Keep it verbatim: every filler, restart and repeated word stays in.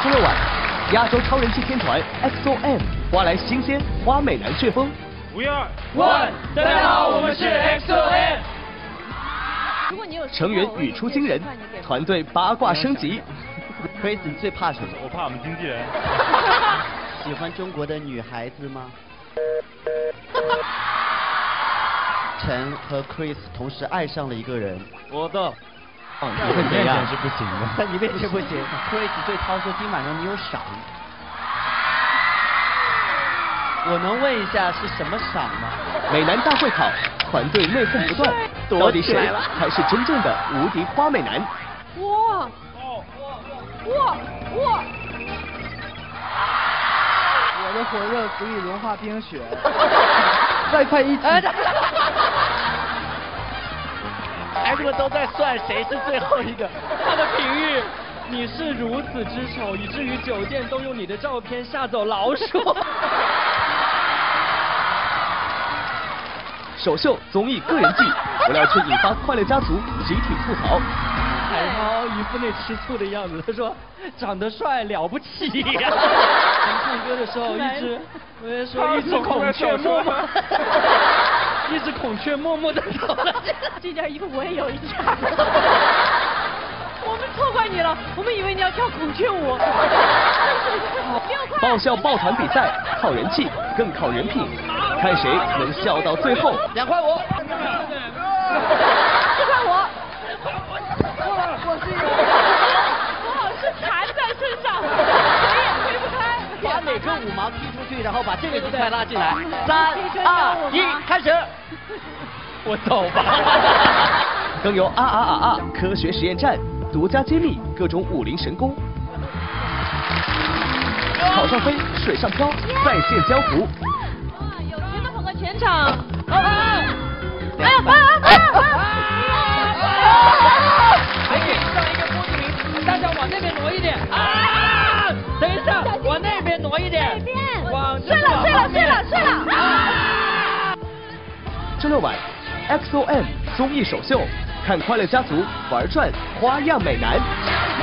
周六晚，亚洲超人气天团 E X O M 刮来新鲜花美男旋风。 We are one， 大家好，我们是 E X O M。 如果你有成员语出惊人，团队八卦升级。 Chris， 你最怕什么？ 我怕我们经纪人。 喜欢中国的女孩子吗？陈和 Chris 同时爱上了一个人。 我的。 哦， 在我面前是不行的。 在你面前不行。Chris 对涛说今晚上你有赏。我能问一下是什么赏吗？ 美男大会考，团队内讧不断，到底谁才是真正的无敌花美男？ 哇！哇哇！ 我的火热足以融化冰雪。再快一起！ 孩子们都在算谁是最后一个。 他的评语，你是如此之丑，以至于酒店都用你的照片吓走老鼠。 首秀综艺个人季，不料却引发快乐家族集体吐槽。 海涛一副那吃醋的样子，他说长得帅了不起呀、啊。唱歌的时候一直，我也说一只孔雀默默，一只孔雀默默的走了。 这件衣服我也有一件。我们错怪你了，我们以为你要跳孔雀舞。 爆笑抱团比赛，靠人气，更靠人品，看谁能笑到最后。 两块五。 四块五。我是一个，我好是缠在身上，谁也推不开。 把每个五毛踢出去，然后把这个鸡块拉进来。三二一，开始。 我走吧。 更有啊啊啊啊科学实验站，独家揭秘各种武林神功。草上飞，水上漂，再现江湖。 哇，有钱的捧个全场。啊啊！哎呀啊啊啊！ 还可以上一个波子名，大家往那边挪一点啊！等一下，往那边挪一点。 那边。 往睡了睡了睡了睡了。啊！ 周六晚 ，E X O M 综艺首秀，看快乐家族玩转花样美男。